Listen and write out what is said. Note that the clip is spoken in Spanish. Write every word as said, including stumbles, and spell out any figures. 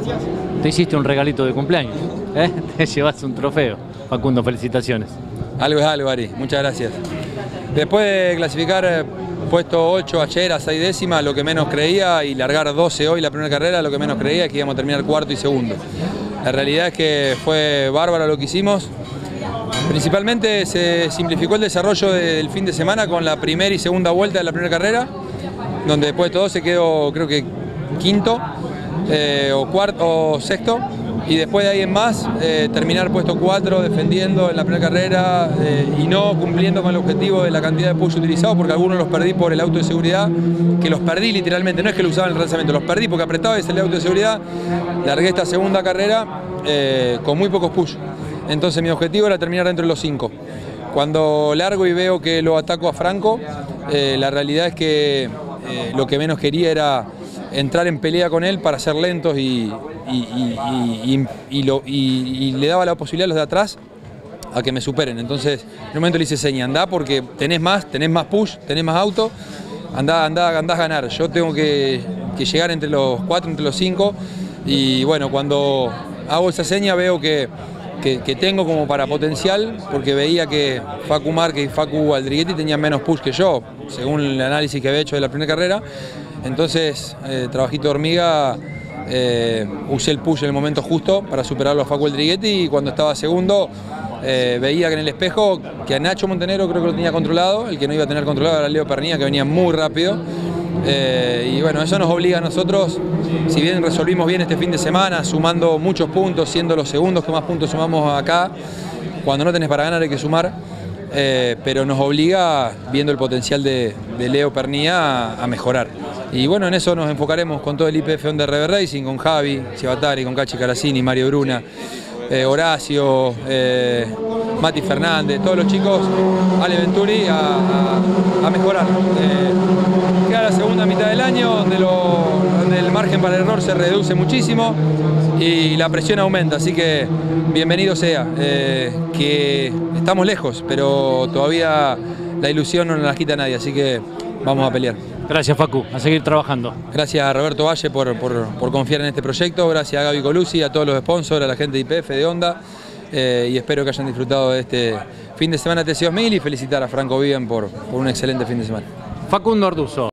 Te hiciste un regalito de cumpleaños, ¿eh? Te llevaste un trofeo. Facundo, felicitaciones. Algo es algo, Ari. Muchas gracias. Después de clasificar eh, puesto ocho ayer a seis décimas, lo que menos creía, y largar doce hoy la primera carrera, lo que menos creía es que íbamos a terminar cuarto y segundo. La realidad es que fue bárbaro lo que hicimos. Principalmente se simplificó el desarrollo del fin de semana con la primera y segunda vuelta de la primera carrera, donde después de todo se quedó, creo que quinto eh, o cuarto o sexto, y después de ahí en más eh, terminar puesto cuatro defendiendo en la primera carrera eh, y no cumpliendo con el objetivo de la cantidad de push utilizados, porque algunos los perdí por el auto de seguridad, que los perdí literalmente, no es que lo usaban en el lanzamiento, los perdí porque apretaba ese el auto de seguridad. Largué esta segunda carrera eh, con muy pocos push, entonces mi objetivo era terminar dentro de los cinco. Cuando largo y veo que lo ataco a Franco, eh, la realidad es que eh, lo que menos quería era entrar en pelea con él para ser lentos y, y, y, y, y, lo, y, y le daba la posibilidad a los de atrás a que me superen. Entonces en un momento le hice seña, andá porque tenés más, tenés más push, tenés más auto, andá, andá, andá a ganar. Yo tengo que, que llegar entre los cuatro, entre los cinco, y bueno, cuando hago esa seña veo que, que, que tengo como para potencial, porque veía que Facu Márquez y Facu Aldriguetti tenían menos push que yo, según el análisis que había hecho de la primera carrera. Entonces, eh, trabajito de hormiga, eh, usé el push en el momento justo para superarlo a Facu Aldriguetti, y cuando estaba segundo eh, veía que en el espejo que a Nacho Montenegro creo que lo tenía controlado, el que no iba a tener controlado era Leo Pernía, que venía muy rápido. Eh, y bueno, eso nos obliga a nosotros, si bien resolvimos bien este fin de semana, sumando muchos puntos, siendo los segundos que más puntos sumamos acá, cuando no tenés para ganar hay que sumar. Eh, pero nos obliga, viendo el potencial de, de Leo Pernía, a, a mejorar. Y bueno, en eso nos enfocaremos con todo el I P F Honda Rever Racing, con Javi Ciabatari, con Cachi Caracini, Mario Bruna, eh, Horacio, eh, Mati Fernández, todos los chicos, Ale Venturi, a, a, a mejorar. Eh, queda la segunda mitad del año, donde, lo, donde el margen para el error se reduce muchísimo y la presión aumenta, así que bienvenido sea, eh, que estamos lejos, pero todavía la ilusión no nos la quita nadie, así que vamos a pelear. Gracias, Facu, a seguir trabajando. Gracias a Roberto Valle por, por, por confiar en este proyecto, gracias a Gaby Colucci, a todos los sponsors, a la gente de I P F, de Honda, eh, y espero que hayan disfrutado de este fin de semana T C dos mil y felicitar a Franco Vivian por, por un excelente fin de semana. Facundo Orduzo.